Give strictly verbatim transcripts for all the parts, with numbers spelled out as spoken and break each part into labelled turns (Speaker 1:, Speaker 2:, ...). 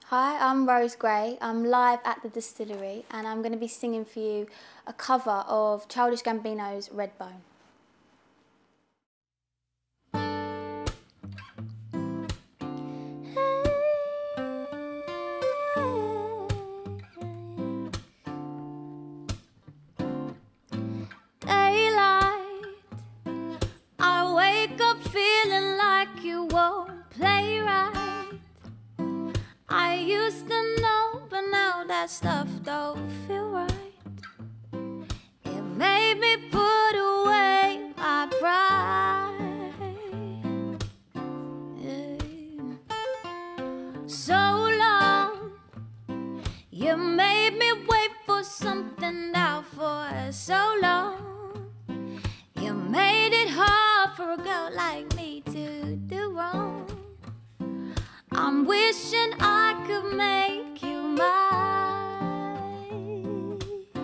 Speaker 1: Hi, I'm Rose Gray. I'm live at the Distillery and I'm going to be singing for you a cover of Childish Gambino's Redbone. Daylight, I wake up feeling like you won't play right. I used to know, but now that stuff don't feel right. It made me put away my pride. Yeah. So long, you made me wait for something out for so long. You made it hard for a girl like me to do wrong. I'm wishing I could make you mine.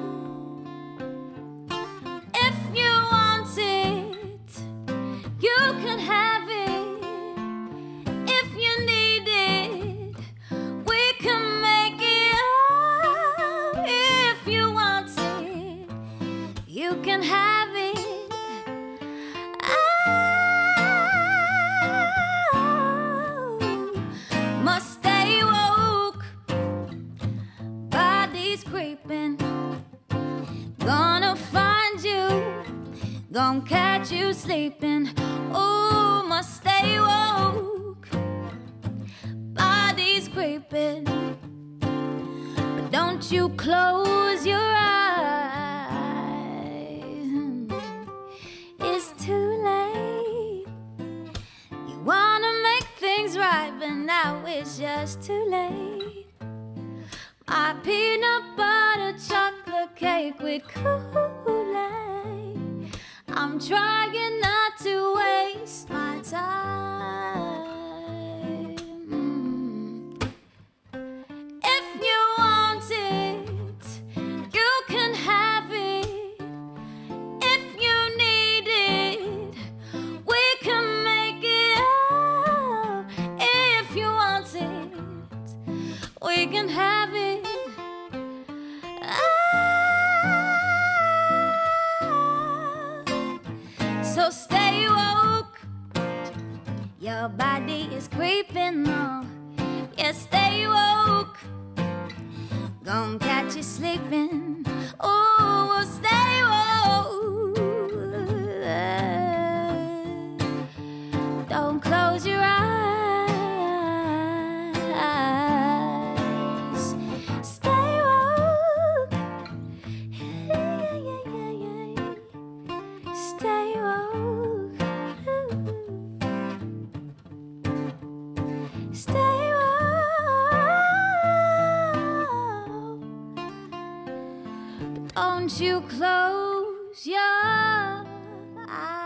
Speaker 1: If you want it, you can have it. If you need it, we can make it up. If you want it, you can have it. Must stay woke, body's creeping. Gonna find you, gonna catch you sleeping. Oh, must stay woke, body's creeping. But don't you close your eyes, it's too late. You wanna make things right, but now it's just too late. My peanut butter chocolate cake with Kool-Aid. I'm trying not to waste my time. If you want it, you can have it. If you need it, we can make it up. If you want it, we can have it. Ah. So stay woke, your body is creeping on. Yeah, stay woke, gonna catch you sleeping. Oh, well, stay woke, don't close your eyes. Stay woke, don't you close your eyes.